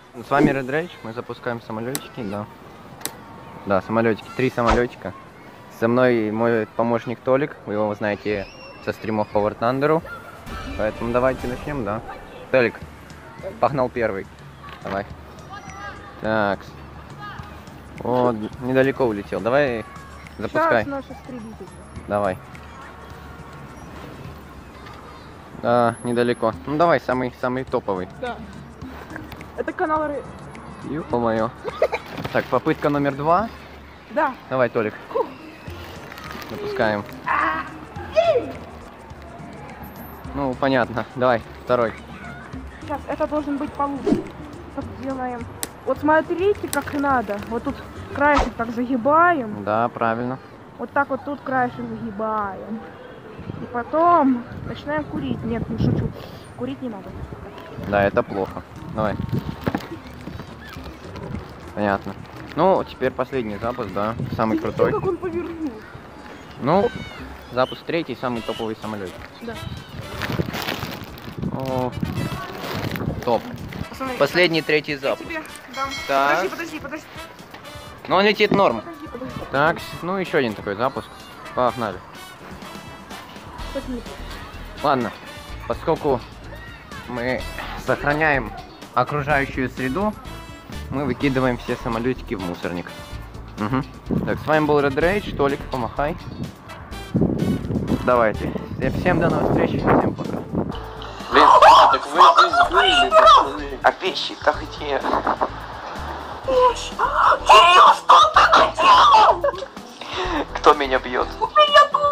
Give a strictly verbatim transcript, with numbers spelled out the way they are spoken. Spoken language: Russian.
С вами Red Rage, мы запускаем самолетики, да. Да, самолетики, три самолетика. Со мной мой помощник Толик, вы его знаете со стримов по War Thunder. Поэтому давайте начнем, да. Толик, погнал первый. Давай. Так. Вот, недалеко улетел. Давай, запускай. Давай. Да, недалеко. Ну давай, самый самый топовый. Да. Это канал... Ё-моё. Так, попытка номер два. Да. Давай, Толик. Запускаем. Ну, понятно. Давай, второй. Сейчас, это должен быть получше. Так, делаем. Вот смотрите, как надо. Вот тут краешек так загибаем. Да, правильно. Вот так вот тут краешек загибаем. И потом начинаем курить. Нет, не шучу. Курить не надо. Да, это плохо. Давай. Понятно. Ну, теперь последний запуск, да. Самый Ты крутой. видел, как он повернул? Ну, запуск третий, самый топовый самолет. Да. О, топ. Посмотри, Последний третий я запуск. тебе дам. Так. Подожди, подожди, подожди. Ну, он летит норм. Подожди, подожди. Так, ну еще один такой запуск. Погнали. Подожди. Ладно, поскольку мы сохраняем окружающую среду, мы выкидываем все самолетики в мусорник. Угу. Так, с вами был Red Rage, Толик, помахай. Давайте. Всем до новых встреч, всем пока. Блин, а, так вы здесь были, пацаны. А вещи, как где? Кто меня бьет? У меня тут